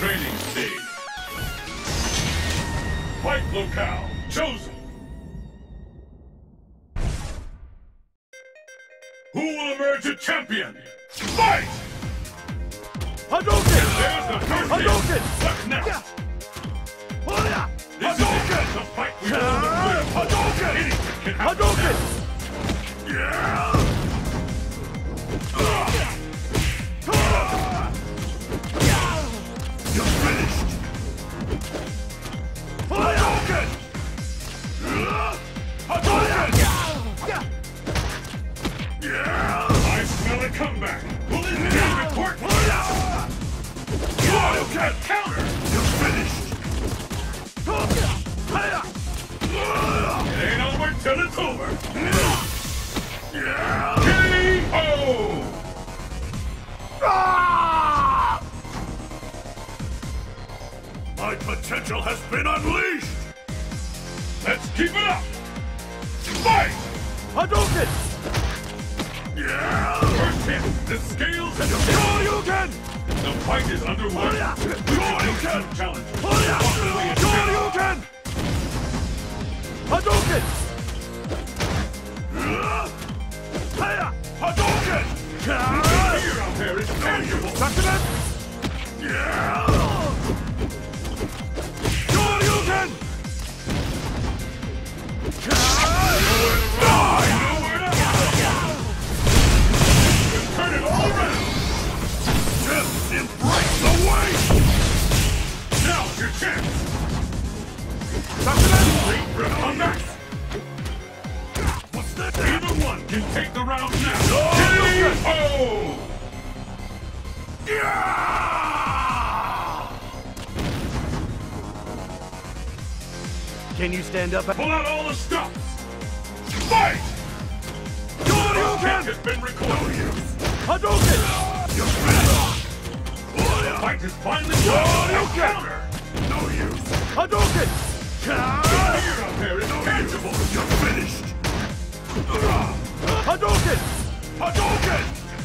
training stage. Fight locale chosen. Who will emerge a champion? Fight! Hadouken! There's the first Hadouken! hit. What's next? This is it. The fight we all win. Hadouken! Anything can happen. Hadouken! Yeah! You're finished! Hadouken! Hadouken! Yeah! I smell a comeback. Will this game report? Hadouken! Counter! You're finished! It ain't over till it's over. Yeah! K.O. My potential has been unleashed! Let's keep it up. Fight! Hadouken! Yeah! First hit. The scales have shifted. Hadouken! The fight is underway. Hadouken! Challenge. Hadouken! Hadouken! Hadouken! The fear out there is tangible. Sacrament! Yeah! Hadouken! Nowhere to hide. Turn it all around. Just embrace the way! Now's your chance. Sacrament! Wait for a comeback. What's that? Either one can take the round now. Hadouken! K.O. Yeah! Can you stand up? Pull out all the stops. Fight! Hadouken! Has been recorded. Hadouken! You're finished! The fight is finally done. Hadouken! Counter. No use! Hadouken! The fear out there is tangible. You're finished! Hadouken! Hadouken!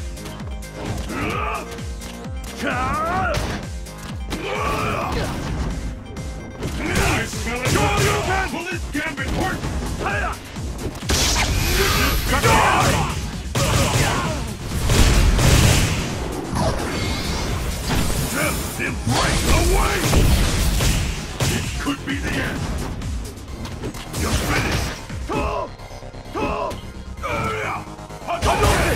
I smell it. Hadouken! Will this gambit work? Just embrace the way! It could be the end. You're finished! Hadouken! Hadouken!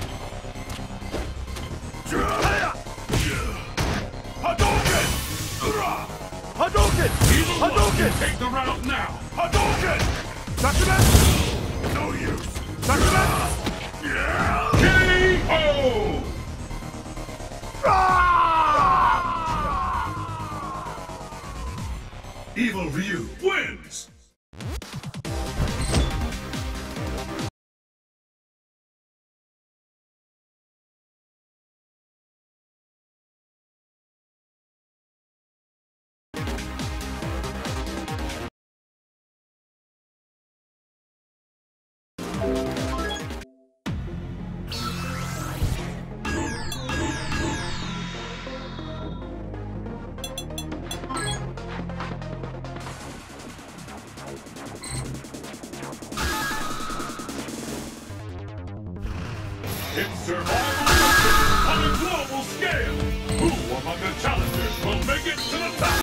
Hadouken! Either one Hadouken! can take the round now. Hadouken! Sacrament! No use! Sacrament! Yeah! K.O. Evil Ryu wins. It's survival on a global scale. Who among the challengers will make it to the top?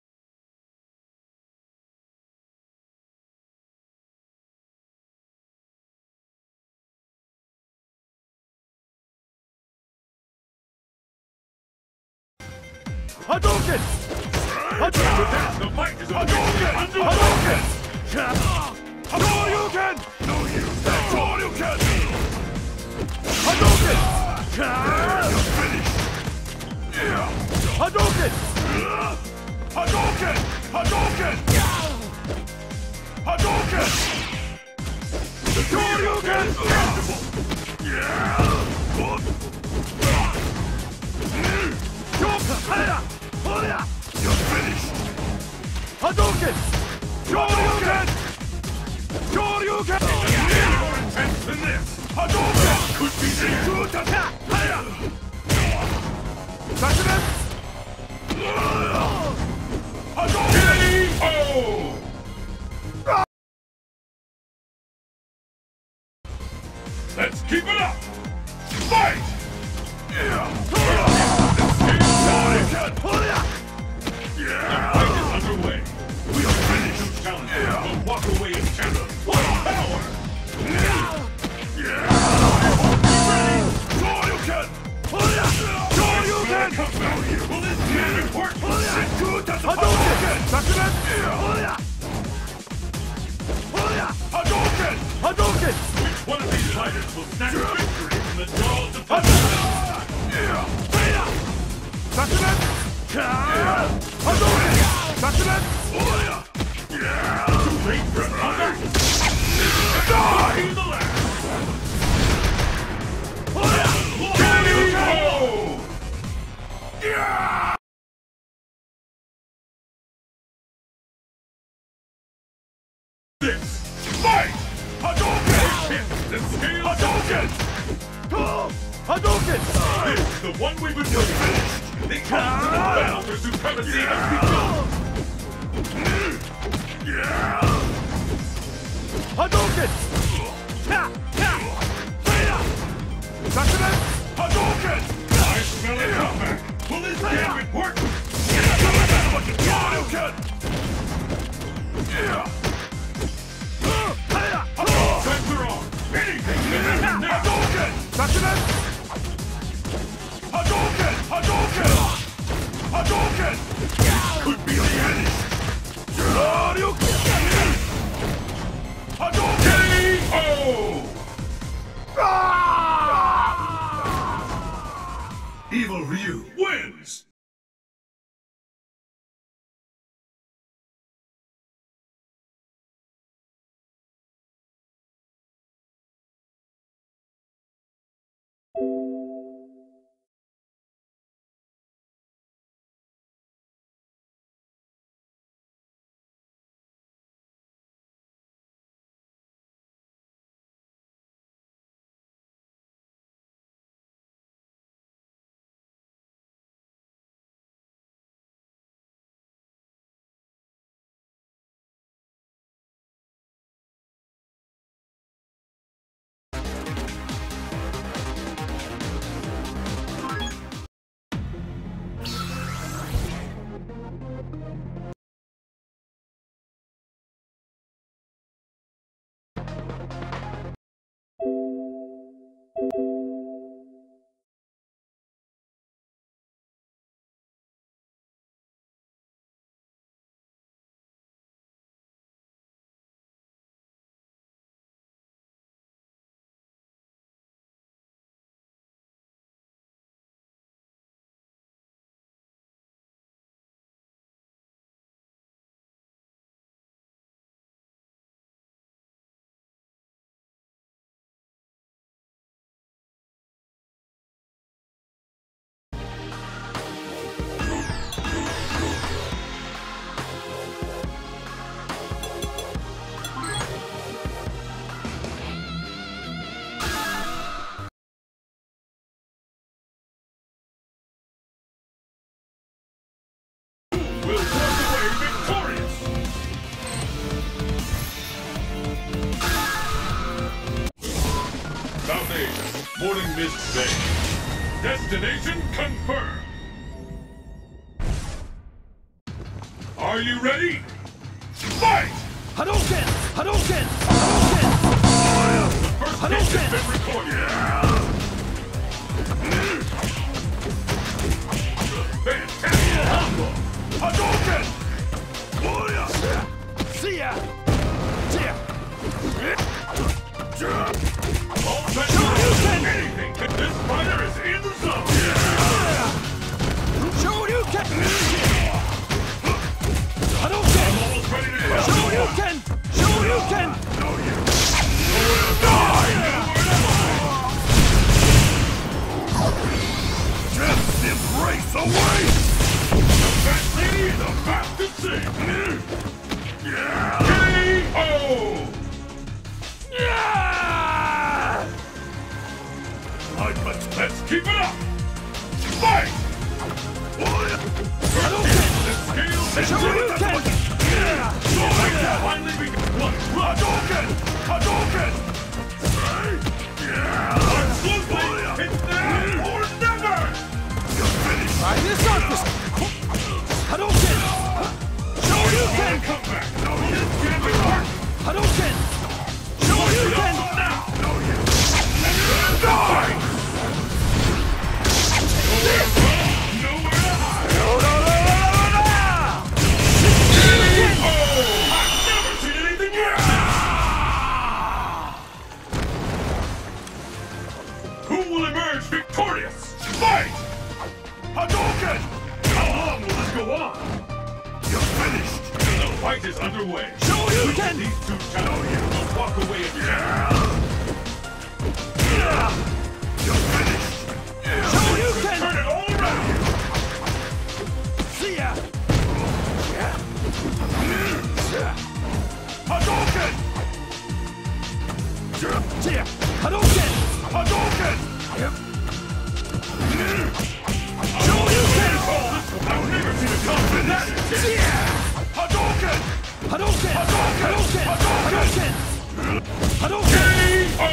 Hadouken! Hadouken! The fight is Hadouken! underway. Hadouken! Hadouken! No use! Hadouken! Hadouken! You're finished! Hadouken! Hadouken! Hadouken! Hadouken! Hadouken! Yeah! You're finished! Hadouken! Shoryuken! Shoryuken! More intense than this. Hadouken! Could be the end. Sakuren! Hadouken! Hadouken! Which one of these fighters will snatch victory from the jaws of Hadouken? Sakuren! Hadouken! Sakuren! Too late for another! Die! The last! Fight! Hadouken! The scale Hadouken! Hadouken! This is the one we've been waiting for! The ultimate battle for supremacy has begun! Hadouken! Sakuren! Hadouken! I smell a comeback! Will this gambit work? Hadouken! Times are on! Anything can happen now! Hadouken! Sakuren! Hadouken! Hadouken! Hadouken! Could be the end! Hadouken! Hadouken! KO! Evil Ryu wins! Will walk away victorious! Foundation, Morning Mist Bay. Destination confirmed! Are you ready? Fight! Hadouken! Hadouken! First hit Hadouken! has been recorded! Fantastic combo! Hadouken! See ya! All set anything! This fighter is in the zone! Shoryuken! Hadouken! Almost ready to hit! Shoryuken! Shoryuken! Just embrace away! That lady is about to sing! KO! Let's keep it up! Fight! Hadouken! The scales and Shoryuken! finally begun! Hadouken! Hadouken! Absolutely! It's now or never! Try this surface! Hadouken! Shoryuken! Come back! This can't be hard! Hadouken! Shoryuken! Now! Die! Nowhere to hide! underway. Shoryuken! These two challengers will walk away in time. You're finished! Shoryuken! Turn it all around. See ya! Hadouken! Hadouken! Hadouken! Shoryuken! I've never seen a combo that intense. Hadouken! Hadouken! Hadouken! Hadouken! Hadouken! KO!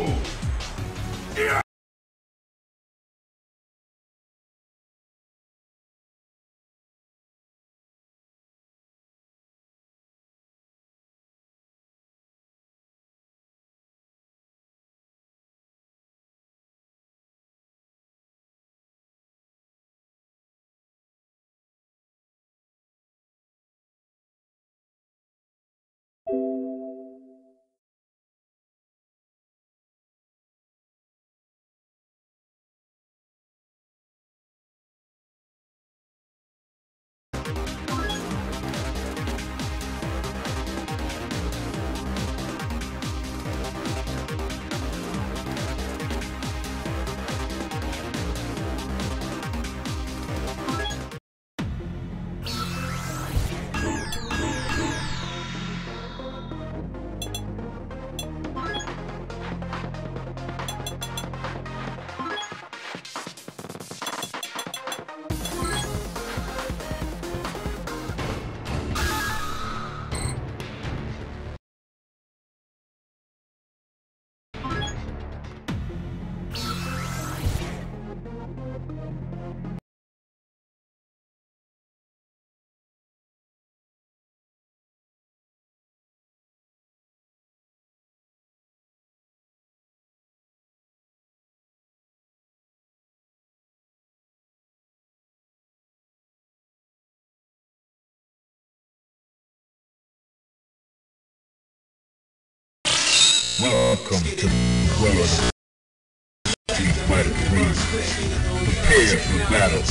Welcome to the world of Street Fighter 3. Prepare for battle.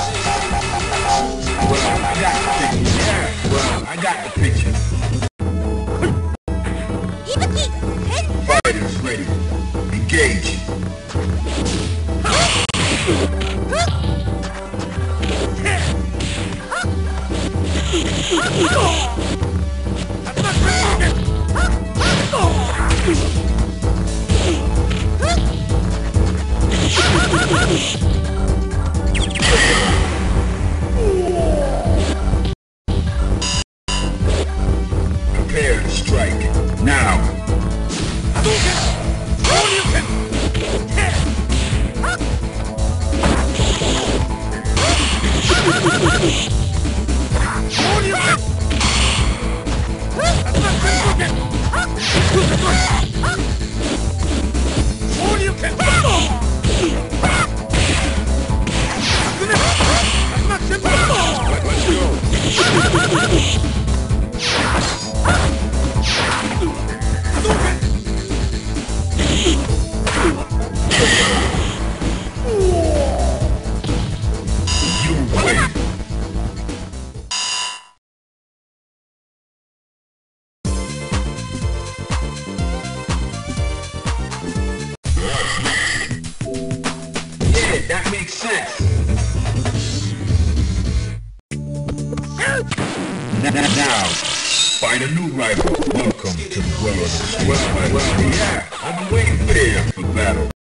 Well, I got the picture. Yeah, well, I got the picture. Fighters ready. Engage. Prepare to strike. Now. That makes sense. Now, find a new rival. Welcome to the world of Street Fighter. Yeah, I've been waiting there for battle.